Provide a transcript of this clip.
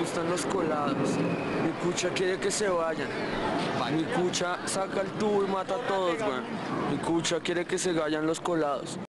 gustan los colados. Mi cucha quiere que se vayan. Mi cucha saca el tubo y mata a todos, weón. Mi cucha quiere que se vayan los colados.